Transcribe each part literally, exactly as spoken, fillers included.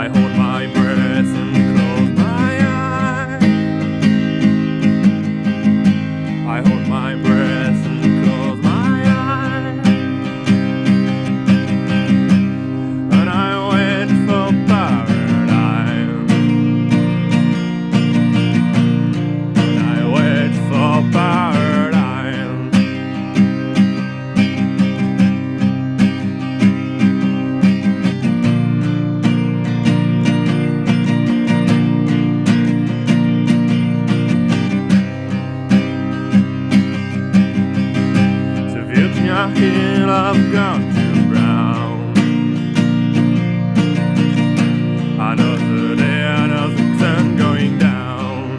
I hold my breath and close my eyes. I hold my breath and close my eyes. And I wait for paradise. And I wait for paradise. Virginia Hill, I've gone to ground. Another day, another sun going down.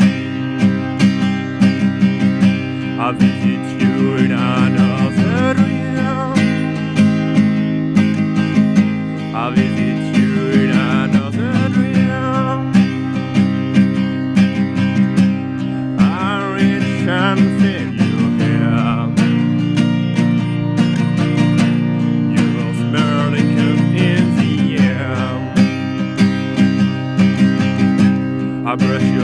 I visit you in another dream. I visit you in another dream. I reach and feel you here. I brush